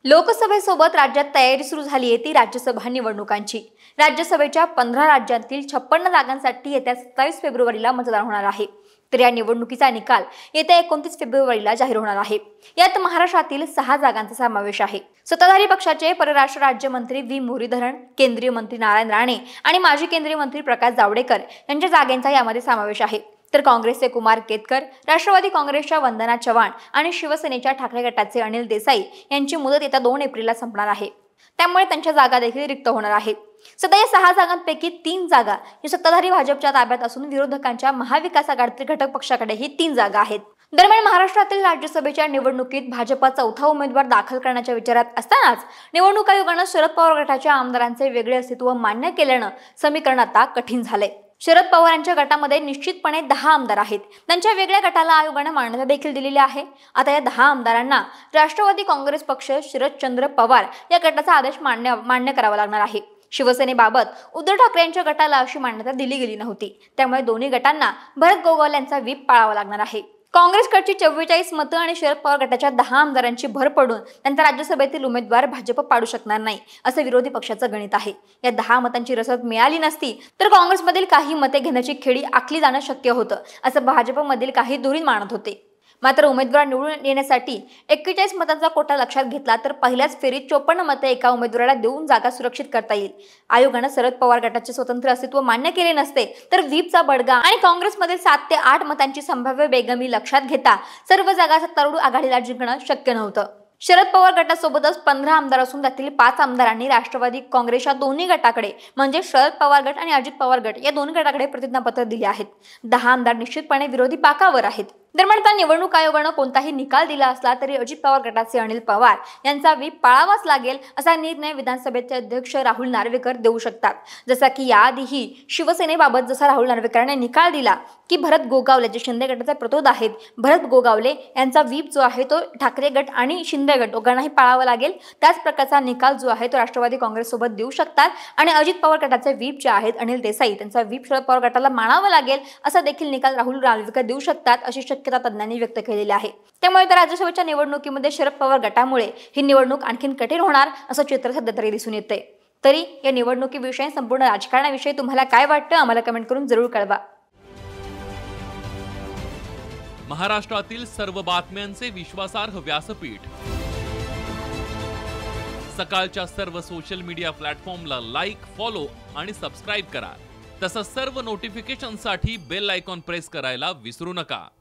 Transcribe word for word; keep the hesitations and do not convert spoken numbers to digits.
लोकसभेसोबत राज्यात तयारी सुरू झाली आहे ती राज्यसभा निवडणुकांची। राज्यसभेच्या पंधरा राज्यांतील छप्पन्न जागांसाठी येत्या सत्तावीस फेब्रुवारीला मतदान होणार आहे। तर या निवडणुकीचा निकाल येत्या एकोणतीस फेब्रुवारीला जाहीर होणार आहे। यात महाराष्ट्रातील सहा जागांचा समावेश आहे। सत्ताधारी पक्षाचे परराष्ट्र राज्यमंत्री व्ही मुरलीधरन, केंद्रीय मंत्री नारायण राणे आणि माजी केंद्रीय मंत्री प्रकाश जावडेकर यांच्या जागांचा यामध्ये समावेश आहे। तर काँग्रेसचे कुमार केतकर, राष्ट्रवादी काँग्रेसच्या वंदना चव्हाण आणि शिवसेनेच्या ठाकरे गटाचे अनिल देसाई यांची मुदत येत्या दोन एप्रिलला संपणार आहे। त्यामुळे त्यांच्या जागा देखील रिक्त होणार आहेत। सध्या या सहा जागांपैकी तीन जागा ही सत्ताधारी भाजपच्या ताब्यात असून विरोधकांच्या महाविकास आघाडीतील घटक पक्षाकडेही तीन जागा आहेत। दरम्यान महाराष्ट्रातील राज्यसभेच्या निवडणुकीत भाजपा चौथा उमेदवार दाखल करण्याच्या विचारात असतानाच निवडणूक आयोगानं शरद पवार गटाच्या आमदारांचे वेगळे अस्तित्व मान्य केल्यानं समीकरण आता कठीण झालंय। शरद पवार यांच्या गटामध्ये निश्चितपणे दहा आमदार आहेत। त्यांच्या वेगळ्या गटाला आयोगाने मान्यता देखील दिलेली आहे। आता या दहा आमदारांना राष्ट्रवादी काँग्रेस पक्ष शरदचंद्र पवार या गटाचा आदेश मान्य मान्य करावा लागणार आहे। शिवसेनेबाबत उद्धव ठाकरे यांच्या गटाला अशी मान्यता दिली गेली नव्हती। त्यामुळे दोन्ही गटांना भरत गोगावले यांचा व्हीप पाळावा लागणार आहे। काँग्रेसकडची चव्वेचाळीस मतं आणि शरद पवार गटाच्या दहा आमदारांची भर पडून त्यांचा राज्यसभेतील उमेदवार भाजप पाडू शकणार नाही असं विरोधी पक्षाचं गणित आहे। या दहा मतांची रसद मिळाली नसती तर काँग्रेसमधील काही मते घेण्याची खेळी आखली जाणं शक्य होतं असं भाजपमधील काही धुरीण मानत होते। मात्र उमेदवार निवडून येण्यासाठी एक्केचाळीस मतांचा कोटा लक्षात घेतला तर पहिल्याच फेरीत चोपन्न मते एका उमेदवाराला देऊन जागा सुरक्षित करता येईल। आयोगानं शरद पवार गटाचे स्वतंत्र अस्तित्व मान्य केले नसते तर व्हीपचा बडगा आणि काँग्रेसमधील सात ते आठ मतांची संभाव्य बेगमी लक्षात घेता सर्व जागा सत्तारूढ आघाडीला जिंकणं शक्य नव्हतं। शरद पवार गटासोबतच पंधरा आमदार असून त्यातील पाच आमदारांनी राष्ट्रवादी काँग्रेसच्या दोन्ही गटाकडे म्हणजे शरद पवार गट आणि अजित पवार गट या दोन्ही गटाकडे प्रतिज्ञापत्र दिले आहेत। दहा आमदार निश्चितपणे विरोधी पाकावर आहेत। दरम्यान त्या निवडणूक आयोगानं कोणताही निकाल दिला असला तरी अजित पवार गटाचे अनिल पवार यांचा व्हीप पाळावाच लागेल असा निर्णय विधानसभेचे अध्यक्ष राहुल नार्वेकर देऊ शकतात। जसा की याआधीही शिवसेनेबाबत जसा राहुल नार्वेकरांनी निकाल दिला की भरत गोगावले जे शिंदे गटाचे प्रतोद आहेत, भरत गोगावले यांचा व्हीप जो आहे तो ठाकरे गट आणि शिंदे गट दोघांनाही पाळावा लागेल। त्याच प्रकारचा निकाल जो आहे तो राष्ट्रवादी काँग्रेस सोबत देऊ शकतात आणि अजित पवार गटाचे व्हीप जे आहेत अनिल देसाई त्यांचा व्हीप शरद पवार गटाला मानावा लागेल असा देखील निकाल राहुल नार्वेकर देऊ शकतात अशी शक्यता तज्ञांनी व्यक्त केलेली आहे। त्यामुळे तर राज्यसभेच्या निवडणुकीमध्ये शरद पवार गटामुळे ही निवडणूक आणखीन कठीण होणार असं चित्र सध्या तरी दिसून येते। तरी या निवडणुकीविषयी संपूर्ण राजकारणाविषयी तुम्हाला काय वाटतं आम्हाला कमेंट करून जरूर कळवा। महाराष्ट्रातील सर्व बातम्यांचे विश्वासार्ह व्यासपीठ सकाळच्या सर्व सोशल मीडिया प्लॅटफॉर्मला लाईक, फॉलो आणि सबस्क्राईब करा। तसंच सर्व नोटिफिकेशनसाठी बेल आयकॉन प्रेस करायला विसरू नका।